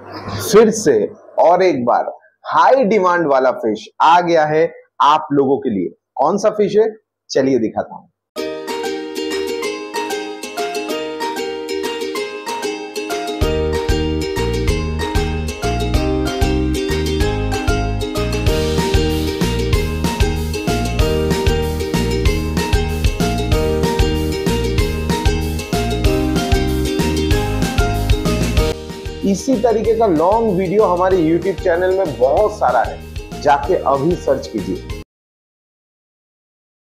फिर से और एक बार हाई डिमांड वाला फिश आ गया है आप लोगों के लिए। कौन सा फिश है, चलिए दिखाता हूं। इसी तरीके का लॉन्ग वीडियो हमारे YouTube चैनल में बहुत सारा है, जाके अभी सर्च कीजिए।